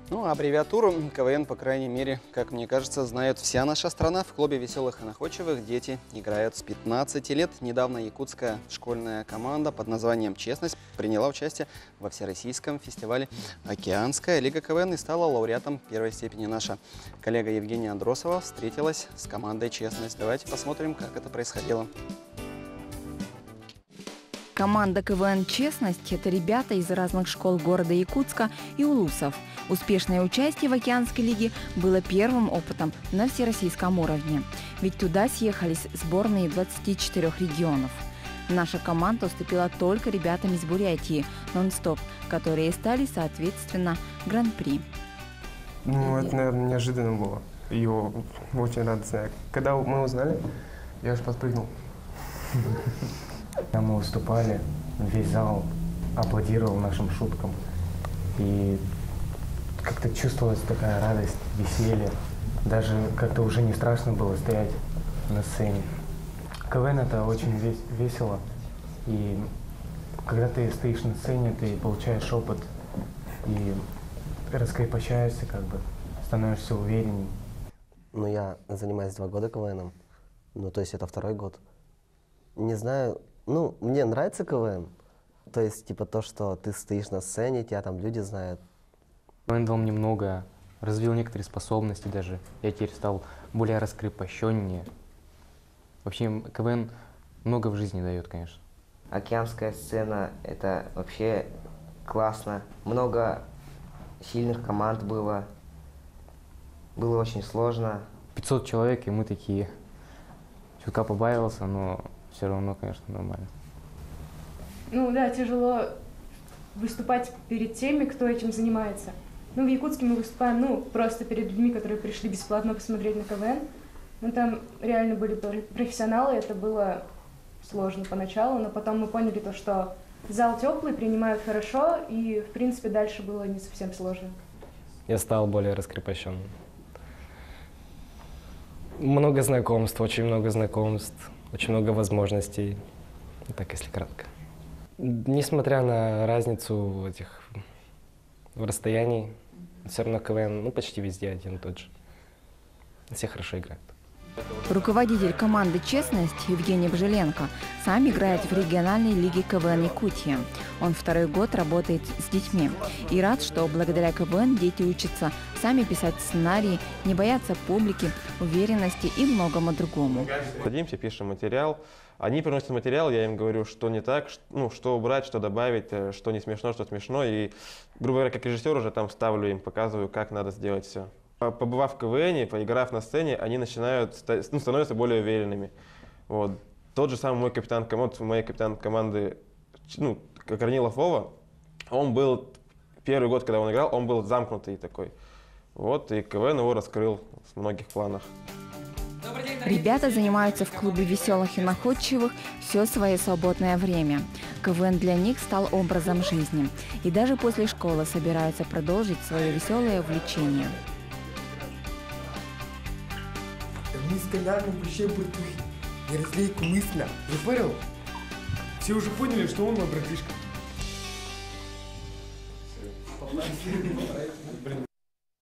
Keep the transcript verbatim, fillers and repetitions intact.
Ну, а аббревиатуру КВН, по крайней мере, как мне кажется, знает вся наша страна. В клубе веселых и находчивых дети играют с пятнадцати лет. Недавно якутская школьная команда под названием «Честность» приняла участие во всероссийском фестивале «Океанская лига КВН» и стала лауреатом первой степени. Наша коллега Евгения Андросова встретилась с командой «Честность». Давайте посмотрим, как это происходило. Команда КВН «Честность» – это ребята из разных школ города Якутска и улусов. Успешное участие в Океанской лиге было первым опытом на всероссийском уровне. Ведь туда съехались сборные двадцати четырёх регионов. Наша команда уступила только ребятам из Бурятии «Нон-стоп», которые стали, соответственно, гран-при. Ну, это, наверное, неожиданно было. И очень радостно. Когда мы узнали, я аж подпрыгнул. Когда мы выступали, весь зал аплодировал нашим шуткам. И как-то чувствовалась такая радость, веселье. Даже как-то уже не страшно было стоять на сцене. КВН – это очень весело. И когда ты стоишь на сцене, ты получаешь опыт и раскрепощаешься, как бы, становишься уверенней. Ну, я занимаюсь два года КВНом. Ну, то есть это второй год. Не знаю, ну, мне нравится КВН. То есть, типа, то, что ты стоишь на сцене, тебя там люди знают. КВН дал мне много, развил некоторые способности даже. Я теперь стал более раскрепощеннее. Вообще, КВН много в жизни дает, конечно. Океанская сцена – это вообще классно. Много сильных команд было. Было очень сложно. пятьсот человек, и мы такие. Чутка побаивался, но все равно, конечно, нормально. Ну да, тяжело выступать перед теми, кто этим занимается. Ну, в Якутске мы выступаем, ну, просто перед людьми, которые пришли бесплатно посмотреть на КВН. Ну, там реально были профессионалы, это было сложно поначалу, но потом мы поняли то, что зал теплый, принимают хорошо, и, в принципе, дальше было не совсем сложно. Я стал более раскрепощенным. Много знакомств, очень много знакомств, очень много возможностей, так если кратко. Несмотря на разницу этих в расстоянии, все равно КВН ну, почти везде один и тот же. Все хорошо играют. Руководитель команды «Честность» Евгений Бжеленко сам играет в региональной лиге КВН Якутии. Он второй год работает с детьми и рад, что благодаря КВН дети учатся сами писать сценарии, не бояться публики, уверенности и многому другому. Садимся, пишем материал. Они приносят материал, я им говорю, что не так, ну, что убрать, что добавить, что не смешно, что смешно. И, грубо говоря, как режиссер уже там ставлю им, показываю, как надо сделать все. Побывав в КВНе, поиграв на сцене, они начинают, ну, становятся более уверенными. Вот. Тот же самый мой капитан команды, мой капитан команды, ну, Корнилов Вова, он был, первый год, когда он играл, он был замкнутый такой. Вот, и КВН его раскрыл в многих планах. Ребята занимаются в клубе веселых и находчивых все свое свободное время. КВН для них стал образом жизни. И даже после школы собираются продолжить свое веселое увлечение. Мы с Коляном вообще братухи. Не разлейку мысля. Не понял? Все уже поняли, что он мой братишка.